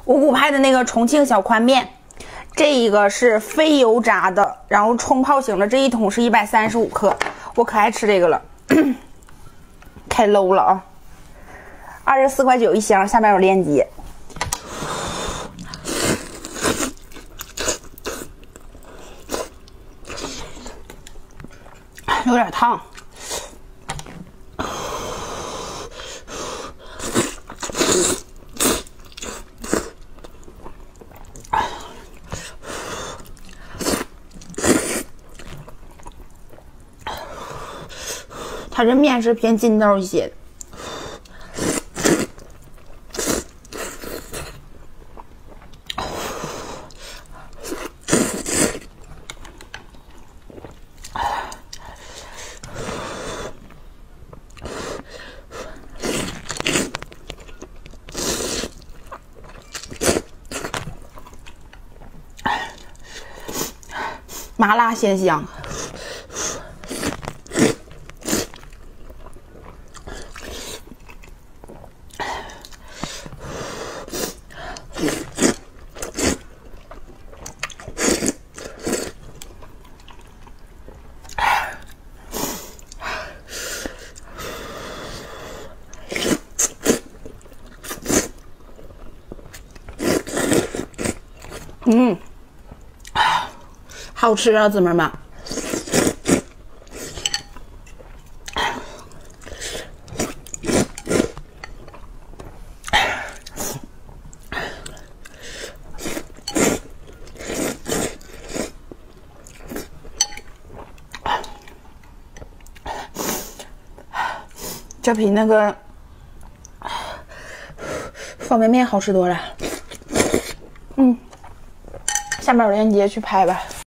五谷牌的那个重庆小宽面，这一个是非油炸的，然后冲泡型的，这一桶是135克，我可爱吃这个了，太 low 了啊！24.9块一箱，下面有链接。有点烫。它这面是偏筋道一些的。麻辣鲜香，好吃啊，姊妹们！这比那个方便面好吃多了。下面有链接去拍吧。